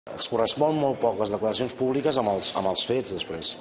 Es correspon molt poc les declaracions públiques amb els fets després.